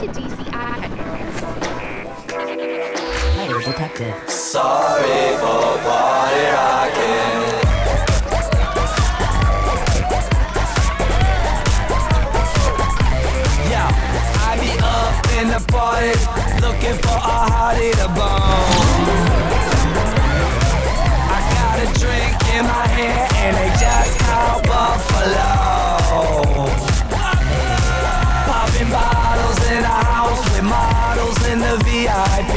to DCI headquarters. Highway detective. Sorry for party rocking. Yo, I be up in the party, looking for a hottie to bone. I got a drink in my hand and they just called Buffalo. Popping bottles in a house with models in the VIP.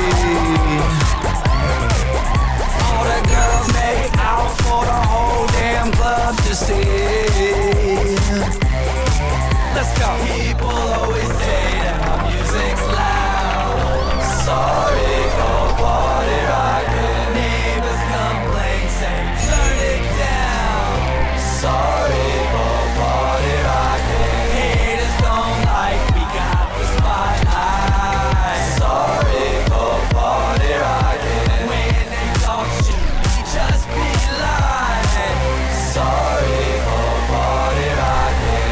All the girls make out for the whole damn club to see. Let's go. People always say that my music's loud. Sorry for party rocking. Neighbors complain, say turn it down. Sorry for party rocking. Haters don't like we got the spotlight. Sorry for party rocking. When they talk shit, we just be lying. Sorry for party rocking.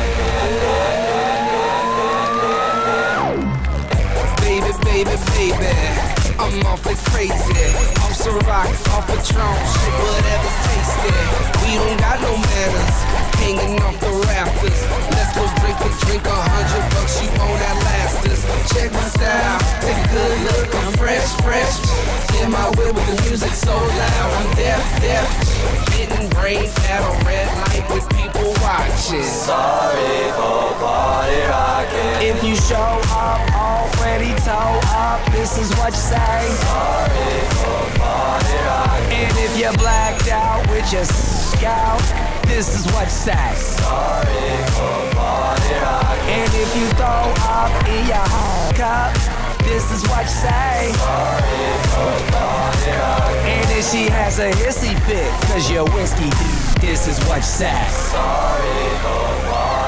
Baby, baby, baby, I'm awfully crazy. Off some rock, off a Patron, shit, whatever's tasty. We don't got no manners, hanging off the rafters. Let's go drink a drink, $100, you won't outlast us. Check my style, take a good look, I'm fresh, fresh. In my whip with the music so loud, I'm deaf, deaf. Getting brains at a red light with people watching. Sorry for party rocking. If you show up already toe up, this is what you say. Sorry for party rocking. And if you're blacked out with your scout, this is what you say. Sorry for party rocking. And if you throw up in your home cup, this is what you say. Sorry for party rocking. And if she has a hissy fit, cause you're whiskey, this is what you say. Sorry for party